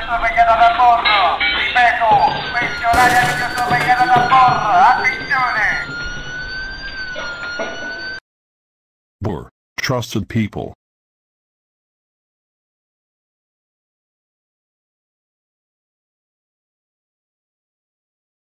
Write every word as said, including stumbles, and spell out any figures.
videosorvegliata da bordo. Ripeto, questa è un'area videosorvegliata da bordo. Attenzione! Bor, trusted people.